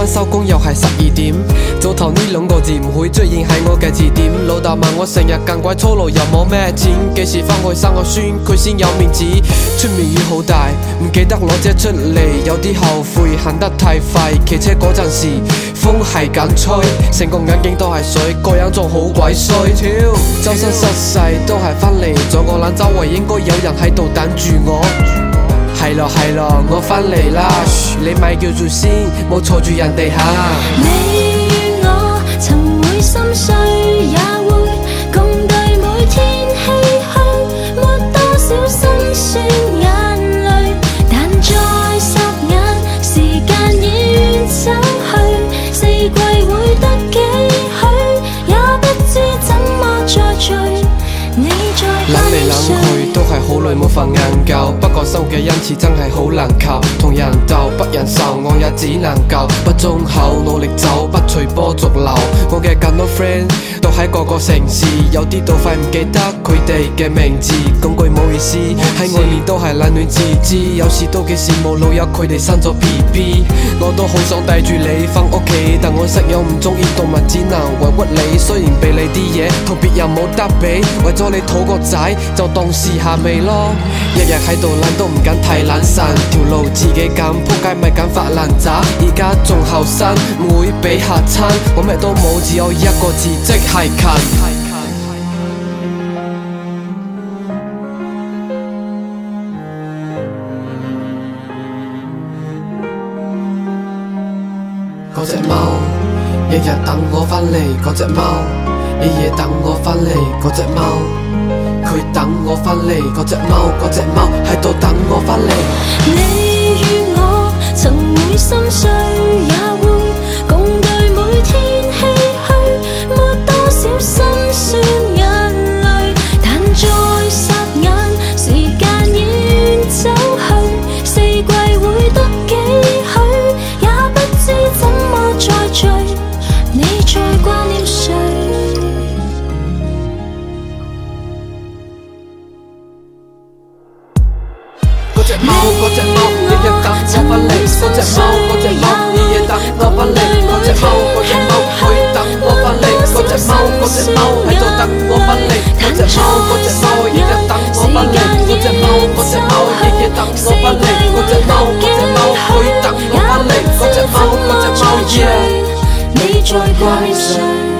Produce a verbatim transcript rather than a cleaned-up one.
晚收工又係十二點，早頭呢兩個字唔會出現喺我嘅字典。老豆問我成日咁鬼粗魯又冇咩錢，幾時返去生個孫佢先有面子。出面雨好大，唔記得攞遮出嚟，有啲後悔行得太快。騎車嗰陣時風係咁吹，成個眼鏡都係水，個樣仲好鬼衰。周身失勢都係返嚟咗，我諗周圍應該有人喺度等住我。係咯係咯，我返嚟啦，你咪叫住先，冇嘈住人哋嚇。 你與我曾會心碎，也會共對每天唏噓，沒多少辛酸眼淚，但再霎眼，時間已遠走去，四季會得幾許，也不知怎麼再聚。你在諗嚟諗去都係好耐冇瞓晏覺，不過生活嘅恩賜真係好難靠，同人鬥不人受，我也只能夠不忠厚，努力走不隨波逐流。我嘅咁多 friend 都喺各個城市，有啲到快唔記得佢哋嘅名字，講句冇意思，喺外面都係冷暖自知，有時都幾羨慕老友佢哋生咗 B B。我都好想帶住你返屋企，但我室友唔中意動物，只能委屈你。雖然俾你啲嘢同別人冇得比，為咗你討個仔就當試下味咯。日日喺度懶都唔敢太懶神，條路自己揀，仆街咪揀發爛渣。而家仲後生，唔會俾嚇親，我咩都冇，只有一個字，即係勤。嗰隻貓，日日等我返嚟，嗰隻貓，夜夜等我返嚟，嗰隻貓，佢等我返嚟，嗰隻貓，嗰隻貓喺度等我返嚟。 你與我曾會心碎，也會共對每天唏噓，沒多少辛酸眼淚，但再霎眼，時間已遠走去，四季會得幾許，也不知怎麼再聚。你在掛念誰？ 嗰隻貓，嗰隻貓，日日等我返嚟，嗰隻貓，嗰隻貓，夜夜等我返嚟，嗰隻貓，嗰隻貓，佢等我返嚟，嗰隻貓，嗰隻貓喺度等我返嚟，嗰隻貓，嗰隻貓，日日等我返嚟，嗰隻貓，嗰隻貓，夜夜等我返嚟，嗰隻貓，嗰隻貓，佢等我返嚟，嗰隻貓，嗰隻貓，夜。 你在掛念誰？